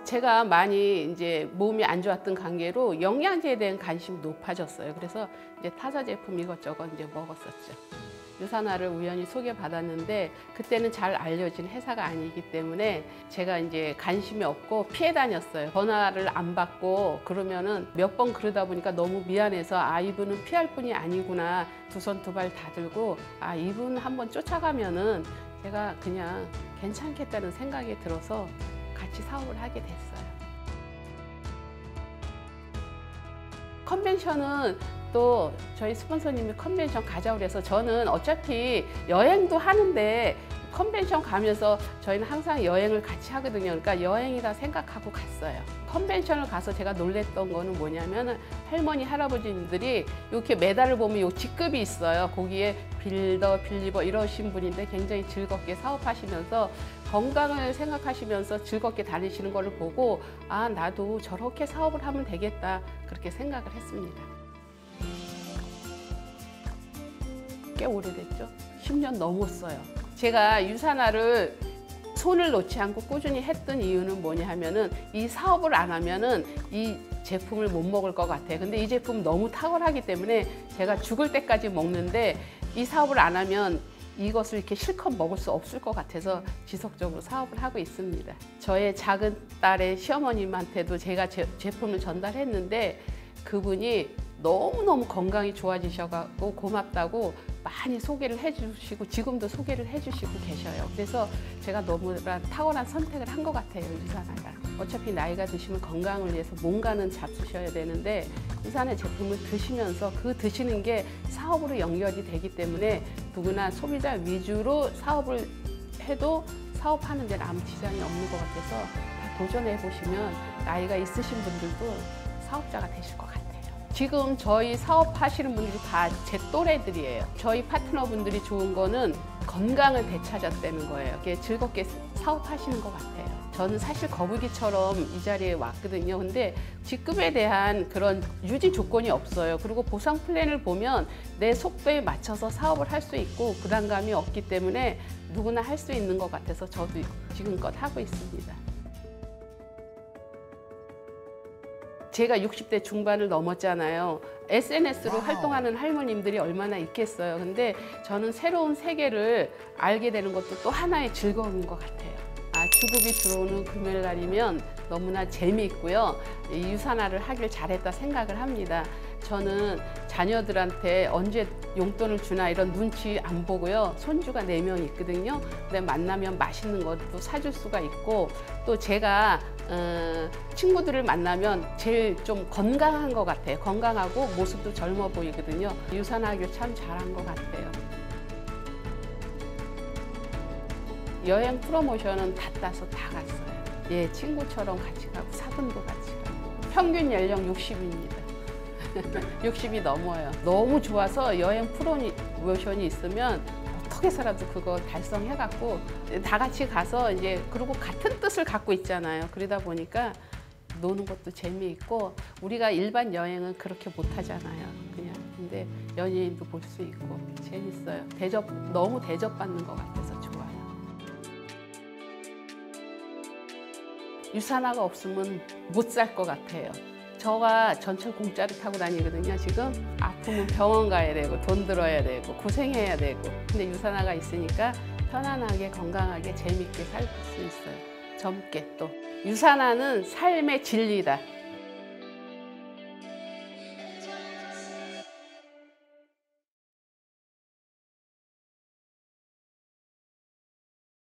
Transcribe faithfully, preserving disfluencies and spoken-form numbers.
제가 많이 이제 몸이 안 좋았던 관계로 영양제에 대한 관심이 높아졌어요. 그래서 이제 타사 제품 이것저것 이제 먹었었죠. 유산화를 우연히 소개받았는데 그때는 잘 알려진 회사가 아니기 때문에 제가 이제 관심이 없고 피해 다녔어요. 전화를 안 받고 그러면은 몇 번 그러다 보니까 너무 미안해서 아 이분은 피할 분이 아니구나 두 손 두 발 다 들고 아 이분 한번 쫓아가면은 제가 그냥 괜찮겠다는 생각이 들어서 같이 사업을 하게 됐어요. 컨벤션은 또 저희 스폰서님이 컨벤션 가자고 그래서 저는 어차피 여행도 하는데 컨벤션 가면서 저희는 항상 여행을 같이 하거든요. 그러니까 여행이라 생각하고 갔어요. 컨벤션을 가서 제가 놀랬던 거는 뭐냐면 할머니, 할아버지들이 이렇게 메달을 보면 요 직급이 있어요. 거기에 빌더, 빌리버 이러신 분인데 굉장히 즐겁게 사업하시면서 건강을 생각하시면서 즐겁게 다니시는 거를 보고 아 나도 저렇게 사업을 하면 되겠다 그렇게 생각을 했습니다. 꽤 오래됐죠. 십 년 넘었어요. 제가 유산화를 손을 놓지 않고 꾸준히 했던 이유는 뭐냐 하면은 이 사업을 안 하면은 이 제품을 못 먹을 것 같아요. 근데 이 제품 너무 탁월하기 때문에 제가 죽을 때까지 먹는데 이 사업을 안 하면 이것을 이렇게 실컷 먹을 수 없을 것 같아서 지속적으로 사업을 하고 있습니다. 저의 작은 딸의 시어머님한테도 제가 제, 제품을 전달했는데 그분이 너무너무 건강이 좋아지셔가지고 고맙다고 많이 소개를 해주시고 지금도 소개를 해주시고 계셔요. 그래서 제가 너무나 탁월한 선택을 한 것 같아요, 유산화가. 어차피 나이가 드시면 건강을 위해서 뭔가는 잡수셔야 되는데 유산화 제품을 드시면서 그 드시는 게 사업으로 연결이 되기 때문에 누구나 소비자 위주로 사업을 해도 사업하는 데는 아무 지장이 없는 것 같아서 다 도전해 보시면 나이가 있으신 분들도 사업자가 되실 것 같아요. 지금 저희 사업하시는 분들이 다 제 또래들이에요. 저희 파트너분들이 좋은 거는 건강을 되찾았다는 거예요. 이게 즐겁게 사업하시는 것 같아요. 저는 사실 거북이처럼 이 자리에 왔거든요. 근데 직급에 대한 그런 유지 조건이 없어요. 그리고 보상 플랜을 보면 내 속도에 맞춰서 사업을 할 수 있고 부담감이 없기 때문에 누구나 할 수 있는 것 같아서 저도 지금껏 하고 있습니다. 제가 육십 대 중반을 넘었잖아요. 에스엔에스로 와우. 활동하는 할머님들이 얼마나 있겠어요. 근데 저는 새로운 세계를 알게 되는 것도 또 하나의 즐거움인 것 같아요. 아, 주급이 들어오는 금요일 날이면 너무나 재미있고요. 유산화를 하길 잘했다 생각을 합니다. 저는 자녀들한테 언제 용돈을 주나 이런 눈치 안 보고요. 손주가 네 명 있거든요. 근데 만나면 맛있는 것도 사줄 수가 있고 또 제가 어, 친구들을 만나면 제일 좀 건강한 것 같아요. 건강하고 모습도 젊어 보이거든요. 유산화하길 참 잘한 것 같아요. 여행 프로모션은 다 따서 다 갔어요. 예, 친구처럼 같이 가고 사돈도 같이 가고. 평균 연령 육십입니다. 육십이 넘어요. 너무 좋아서 여행 프로모션이 있으면 어떻게 해서라도 그거 달성해갖고 다 같이 가서 이제 그리고 같은 뜻을 갖고 있잖아요. 그러다 보니까 노는 것도 재미있고 우리가 일반 여행은 그렇게 못하잖아요. 그냥 근데 연예인도 볼 수 있고 재밌어요. 대접 너무 대접받는 것 같아서 좋아요. 유산화가 없으면 못 살 것 같아요. 저가 전철 공짜로 타고 다니거든요. 지금 아프면 병원 가야 되고 돈 들어야 되고 고생해야 되고 근데 유산화가 있으니까 편안하게 건강하게 재밌게 살 수 있어요. 젊게 또. 유산화는 삶의 진리다.